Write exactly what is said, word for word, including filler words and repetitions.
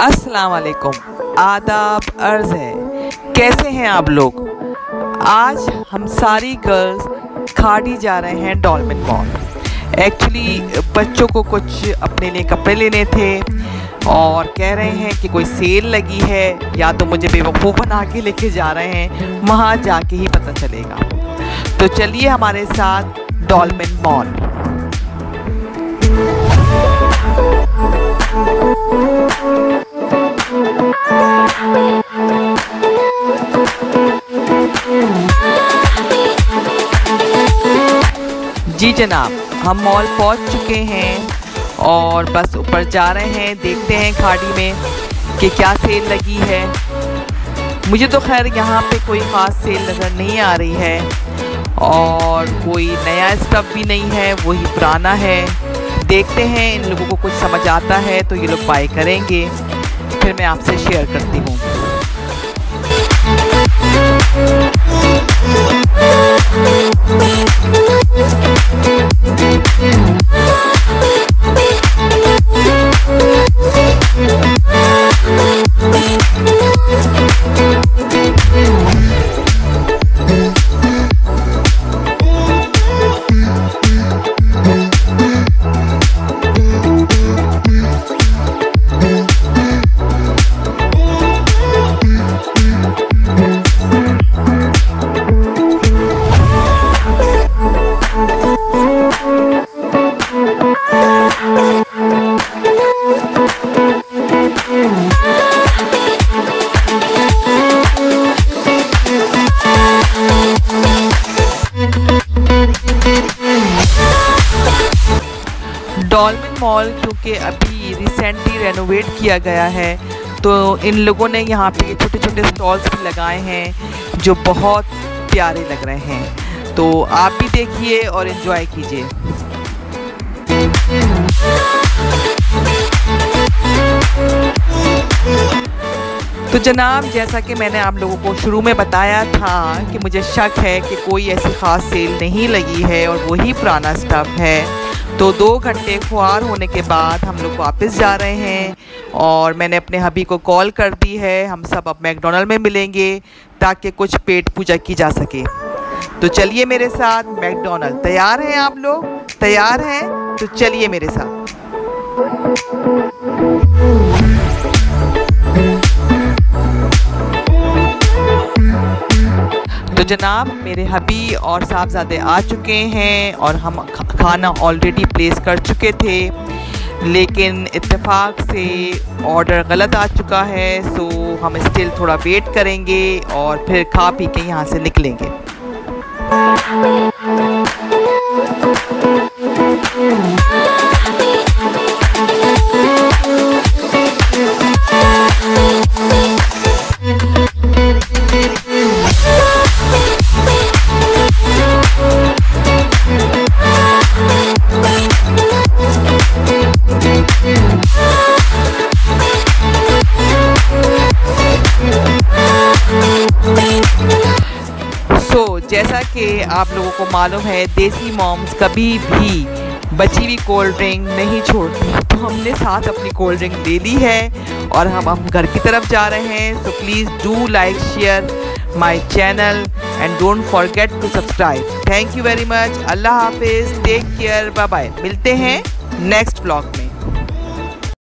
अस्सलाम वालेकुम, आदाब अर्ज़ है। कैसे हैं आप लोग? आज हम सारी गर्ल्स खाड़ी जा रहे हैं डॉल्फिन मॉल। एक्चुअली बच्चों को कुछ अपने लिए कपड़े लेने थे और कह रहे हैं कि कोई सेल लगी है, या तो मुझे बेवकूफ़ बना के लेके जा रहे हैं, वहाँ जाके ही पता चलेगा। तो चलिए हमारे साथ डॉल्फिन मॉल। जी जनाब, हम मॉल पहुंच चुके हैं और बस ऊपर जा रहे हैं। देखते हैं खाड़ी में कि क्या सेल लगी है। मुझे तो खैर यहाँ पे कोई ख़ास सेल नज़र नहीं आ रही है और कोई नया स्टफ भी नहीं है, वही पुराना है। देखते हैं, इन लोगों को कुछ समझ आता है तो ये लोग बाय करेंगे, फिर मैं आपसे शेयर करती हूँ। डॉल्फिन मॉल क्योंकि अभी रिसेंटली रेनोवेट किया गया है, तो इन लोगों ने यहाँ पे छोटे छोटे स्टॉल्स भी लगाए हैं जो बहुत प्यारे लग रहे हैं। तो आप भी देखिए और एंजॉय कीजिए। तो जनाब, जैसा कि मैंने आप लोगों को शुरू में बताया था कि मुझे शक है कि कोई ऐसी ख़ास सेल नहीं लगी है और वही पुराना स्टफ़ है। तो दो घंटे खुआर होने के बाद हम लोग वापस जा रहे हैं और मैंने अपने हबी को कॉल कर दी है। हम सब अब मैकडॉनल्ड में मिलेंगे ताकि कुछ पेट पूजा की जा सके। तो चलिए मेरे साथ मैकडॉनल्ड। तैयार हैं आप लोग? तैयार हैं? तो चलिए मेरे साथ। तो जनाब, मेरे हबी और साहबजादे आ चुके हैं और हम खाना ऑलरेडी प्लेस कर चुके थे, लेकिन इत्तेफाक से ऑर्डर गलत आ चुका है। सो हम स्टिल थोड़ा वेट करेंगे और फिर खा पी के यहाँ से निकलेंगे। तो जैसा कि आप लोगों को मालूम है, देसी मॉम्स कभी भी बची हुई कोल्ड ड्रिंक नहीं छोड़ती, तो हमने साथ अपनी कोल्ड ड्रिंक ले ली है और हम हम घर की तरफ जा रहे हैं। So please do like, share my channel and don't forget to subscribe. Thank you very much. अल्लाह हाफिज़, टेक केयर, बाय बाय। मिलते हैं नेक्स्ट व्लॉग में।